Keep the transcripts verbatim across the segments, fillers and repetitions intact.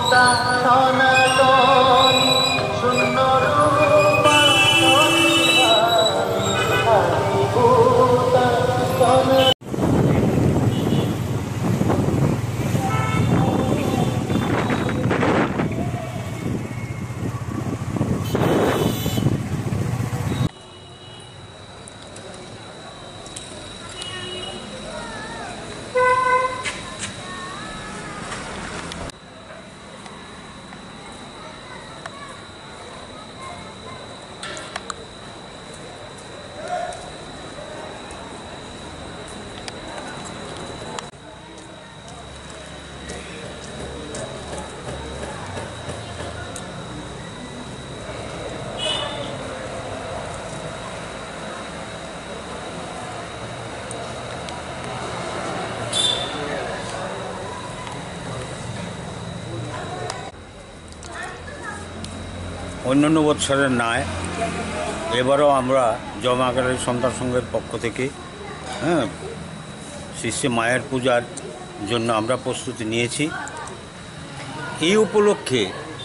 অন্যান্য বছরের ন্যায় এবারও আমরা জমাগারের সন্তান সংঘের পক্ষ থেকে হ্যাঁ শ্রী শ্রী মায়ের পূজার জন্য আমরা প্রস্তুতি নিয়েছি। এই উপলক্ষে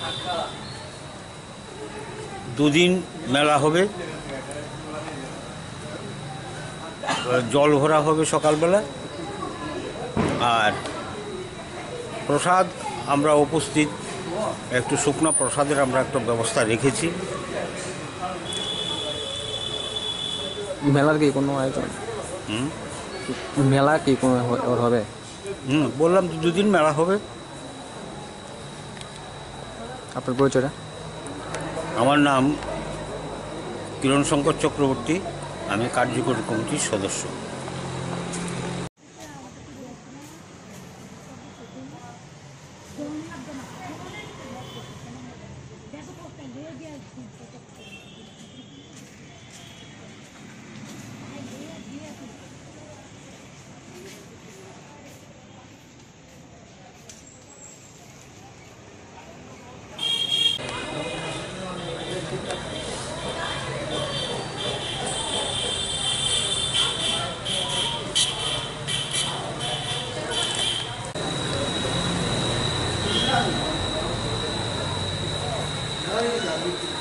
দুদিন মেলা হবে, জল ভরা হবে সকালবেলা, আর প্রসাদ আমরা উপস্থিত একটু শুকনো প্রসাদের আমরা একটা ব্যবস্থা রেখেছি। মেলার কি কোনো আয়োজন হুম মেলা কি কোনো হবে? হুম বললাম তো দুদিন মেলা হবে। আপনার পরিচয়টা? আমার নাম কিরণ শঙ্কর চক্রবর্তী, আমি কার্যকরী কমিটির সদস্য। Gracias.